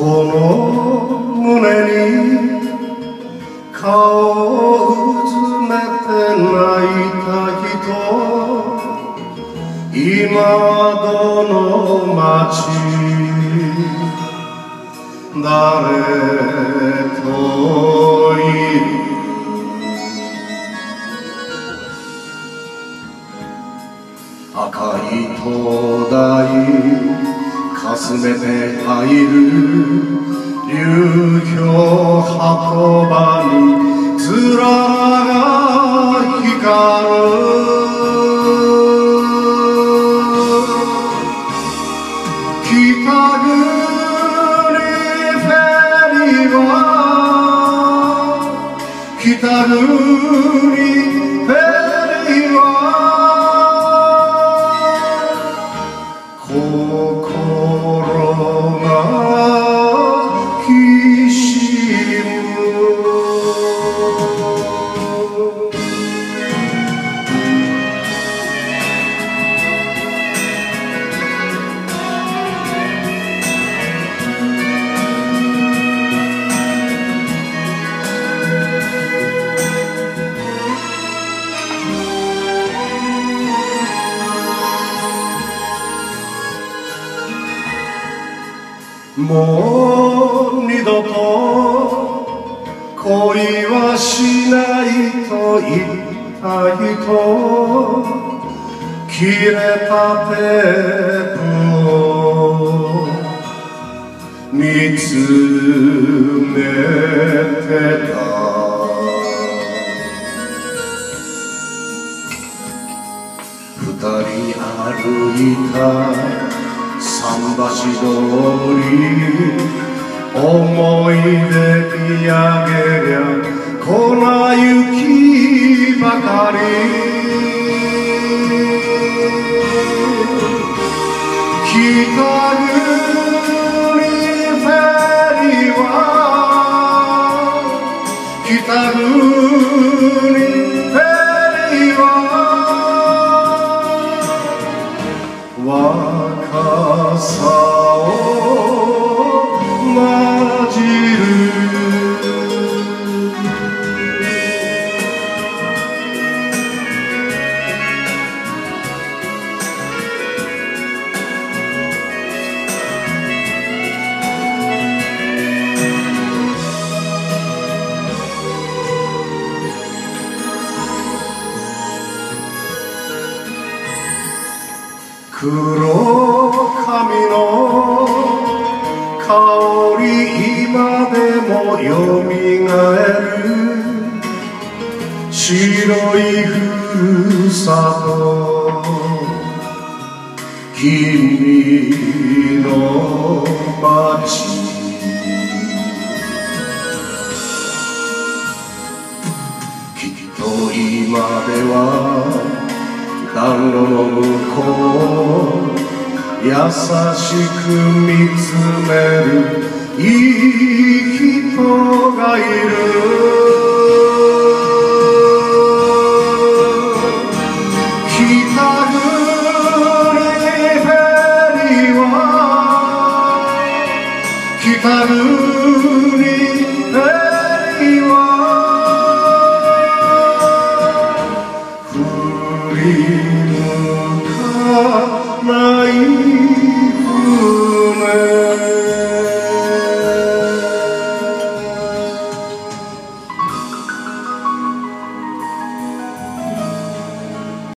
の胸に顔をうずめて泣いた人、今どの街誰といる。赤い灯台かすめて入る流氷箱場につららが光る。北国フェリーは北国フェリーは心がきしむ。もう二度と恋はしないと言った人、切れたテープを見つめてた。二人歩いた桟橋通り、思い出見上げりゃ粉雪ばかり。北国フェリーは北国フェリーは若さを混じる。黒髪の香り今でもよみがえる。白いふるさと君の街、きっと今では暖炉の向こう優しく見つめるいい人がいる。